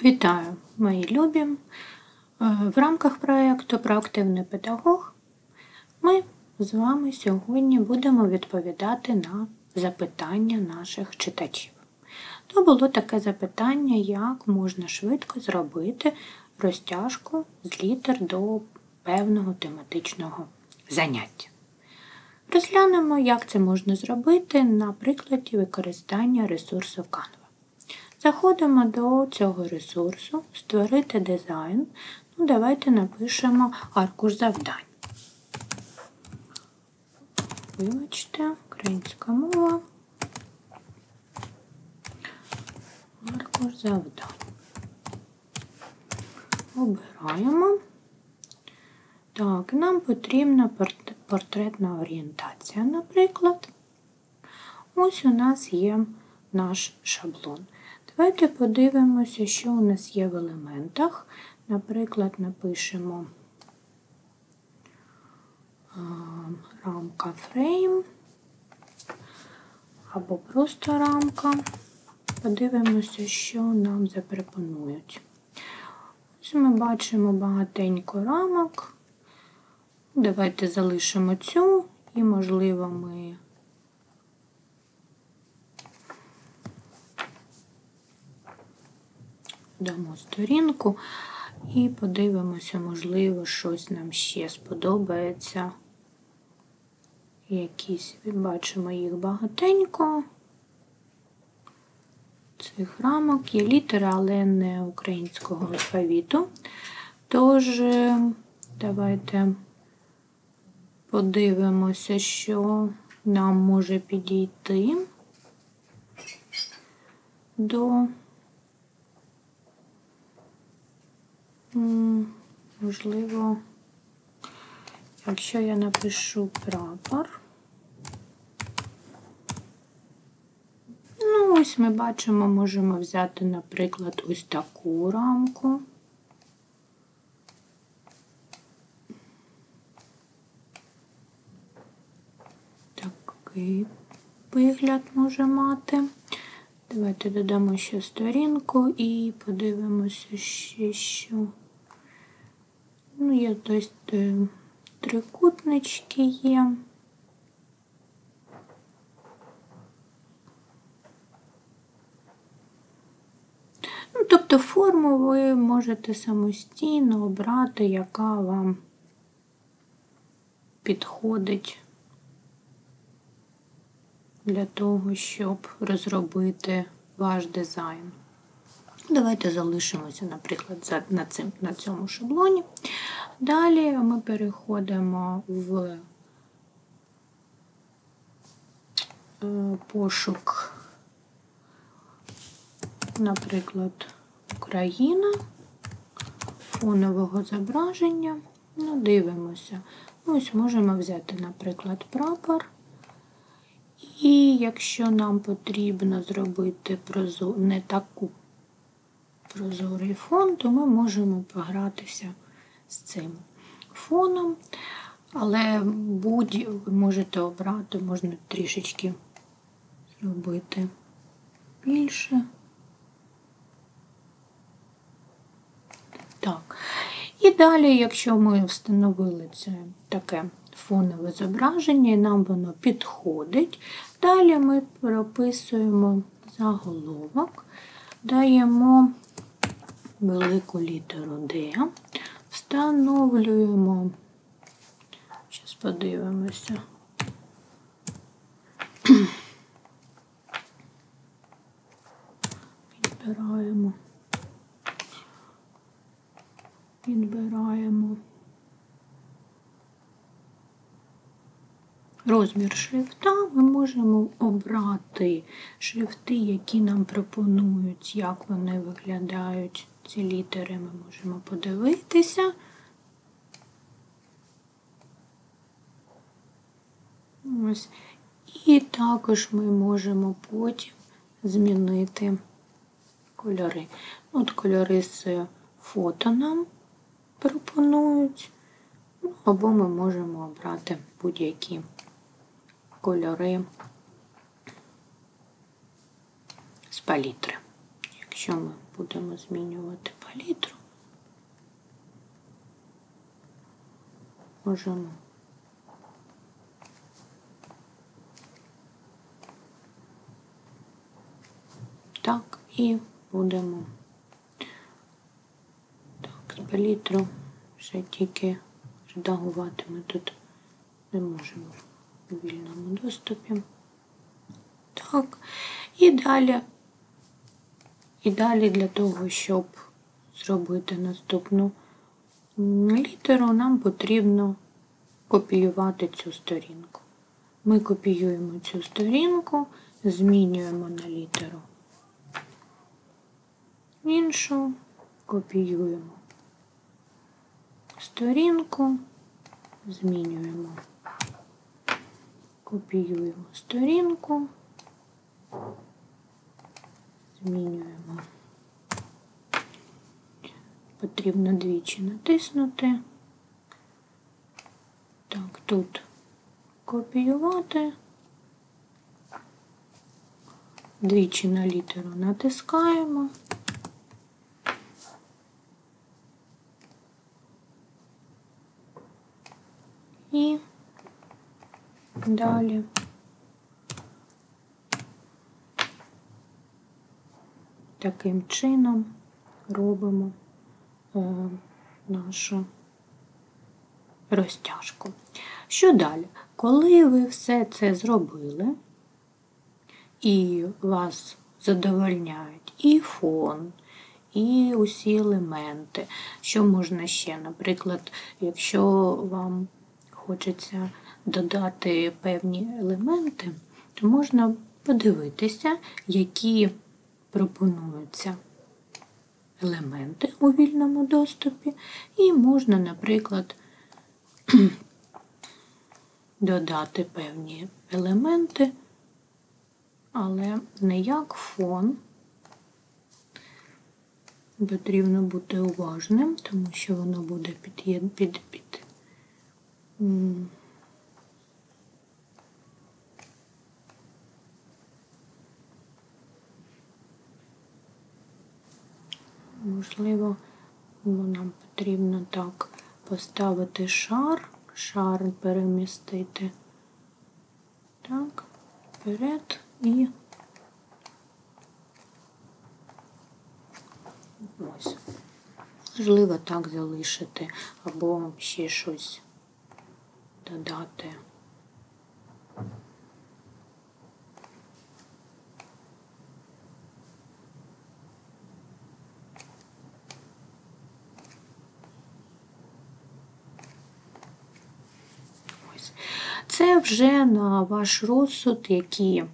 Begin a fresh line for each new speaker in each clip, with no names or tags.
Вітаю, мої любі! В рамках проєкту «Проактивний педагог» ми з вами сьогодні будемо відповідати на запитання наших читачів. То було таке запитання, як можна швидко зробити розтяжку з літер до певного тематичного заняття. Розглянемо, як це можна зробити на прикладі використання ресурсу Canva. Заходимо до цього ресурсу, створити дизайн. Давайте напишемо аркуш завдань. Вибачте, українська мова. Аркуш завдань. Обираємо. Так, нам потрібна портретна орієнтація, наприклад. Ось у нас є наш шаблон. Давайте подивимося, що у нас є в елементах. Наприклад, напишемо рамка фрейм або просто рамка. Подивимося, що нам запропонують. Ось ми бачимо багатенько рамок. Давайте залишимо цю і, можливо, ми дамо сторінку і подивимося, можливо, щось нам ще сподобається. Якісь, бачимо їх багатенько. Цих рамок є літери, але не українського алфавіту. Тож, давайте подивимося, що нам може підійти до, можливо, якщо я напишу прапор. Ну, ось ми бачимо, можемо взяти, наприклад, ось таку рамку. Такий вигляд може мати. Давайте додамо ще сторінку і подивимося ще, що. Ну, є ось трикутнички є. Ну, тобто форму ви можете самостійно обрати, яка вам підходить для того, щоб розробити ваш дизайн. Давайте залишимося, наприклад, на цьому шаблоні. Далі ми переходимо в пошук, наприклад, Україна, фонового зображення. Ну, дивимося. Ось можемо взяти, наприклад, прапор. І якщо нам потрібно зробити не таку прозорий фон, то ми можемо погратися з цим фоном, але ви можете обрати, можна трішечки зробити більше. Так. І далі, якщо ми встановили це таке фонове зображення, і нам воно підходить, далі ми прописуємо заголовок, даємо велику літеру D, встановлюємо, зараз подивимося, підбираємо розмір шрифта. Ми можемо обрати шрифти, які нам пропонують, як вони виглядають. Ці літери ми можемо подивитися. Ось. І також ми можемо потім змінити кольори. От кольори з фото нам пропонують, або ми можемо обрати будь-які кольори з палітри. Якщо ми будемо змінювати палітру. Можемо так, і будемо так, з палітру вже тільки редагувати ми тут не можемо у вільному доступі. Так, і далі для того, щоб зробити наступну літеру, нам потрібно копіювати цю сторінку. Ми копіюємо цю сторінку, змінюємо на літеру іншу, копіюємо сторінку, змінюємо, копіюємо сторінку, змінюємо. Потрібно двічі натиснути. Так, тут копіювати. Двічі на літеру натискаємо. І далі таким чином робимо нашу розтяжку. Що далі? Коли ви все це зробили, і вас задовольняють і фон, і усі елементи, що можна ще, наприклад, якщо вам хочеться додати певні елементи, то можна подивитися, які пропонуються елементи у вільному доступі, і можна, наприклад, додати певні елементи, але не як фон. Потрібно бути уважним, тому що воно буде можливо, нам потрібно так поставити шар перемістити так, вперед і ось. Можливо, так залишити, або ще щось додати. Ось. Це вже на ваш розсуд, які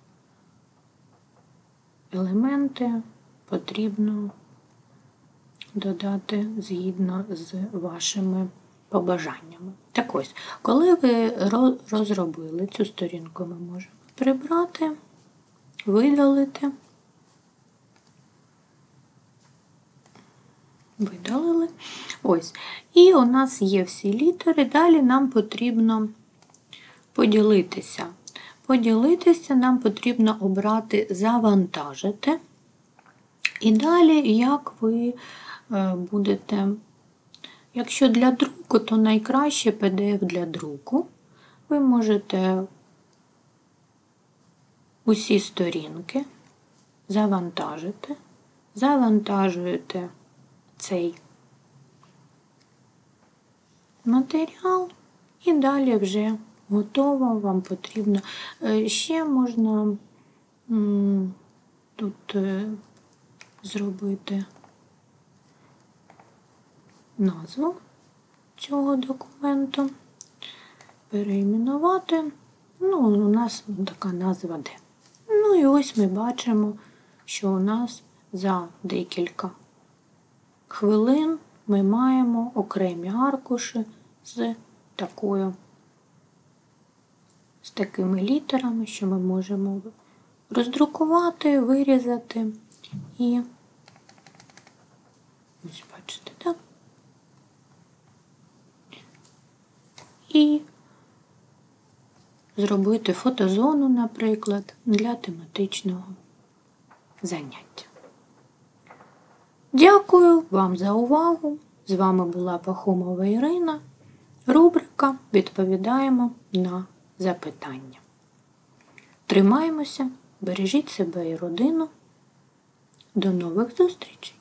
елементи потрібно додати згідно з вашими побажаннями. Так ось, коли ви розробили цю сторінку, ми можемо прибрати, видалити, видалили. Ось. І у нас є всі літери, далі нам потрібно поділитися. Поділитися нам потрібно обрати «Завантажити». І далі, як ви будете, якщо для друку, то найкраще PDF для друку. Ви можете усі сторінки завантажити, завантажуєте цей матеріал і далі вже готово, вам потрібно. Ще можна тут зробити назву цього документу, переіменувати. Ну, у нас така назва «Д». Ну і ось ми бачимо, що у нас за декілька хвилин ми маємо окремі аркуші з такими літерами, що ми можемо роздрукувати, вирізати і ось бачите, так? І зробити фотозону, наприклад, для тематичного заняття. Дякую вам за увагу. З вами була Пахомова Ірина. Рубрика «Відповідаємо на запитання». Тримаємося, бережіть себе і родину. До нових зустрічей!